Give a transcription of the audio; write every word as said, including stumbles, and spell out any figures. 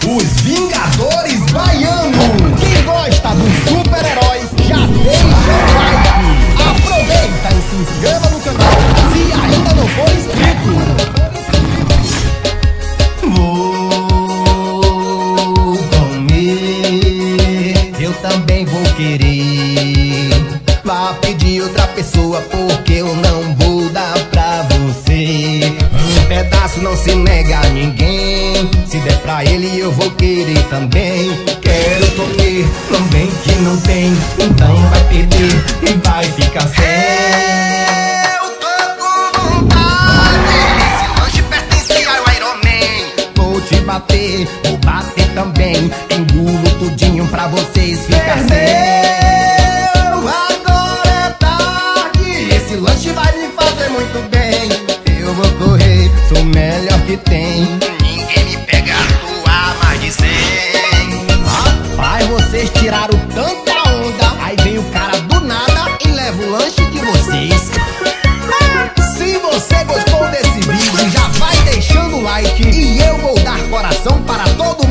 Os Vingadores Baianos. Quem gosta dos super-heróis já deixa o like. Aproveita e se inscreva no canal se ainda não for inscrito. Vou comer, eu também vou querer. Vá pedir outra pessoa porque eu não vou dar pra você. Um pedaço não se nega a ninguém. Se der pra ele eu vou querer também. Quero comer também que não tem, então vai perder e vai ficar sem. Eu tô com vontade, esse lanche pertence ao Iron Man. Vou te bater, vou bater também. Engulo tudinho pra vocês ficar sem. Esse lanche vai me fazer muito bem. Eu vou correr, sou o melhor que tem. Ninguém me pega a mais de cem. Rapaz, vocês tiraram tanta onda. Aí vem o cara do nada e leva o lanche de vocês. Se você gostou desse vídeo, já vai deixando o like. E eu vou dar coração para todo mundo.